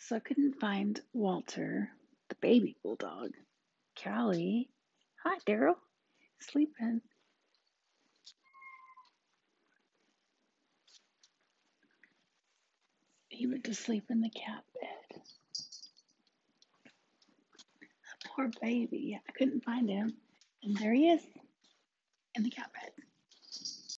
So I couldn't find Walter, the baby bulldog. Callie. Hi, Daryl. Sleeping. He went to sleep in the cat bed. Poor baby. I couldn't find him. And there he is in the cat bed.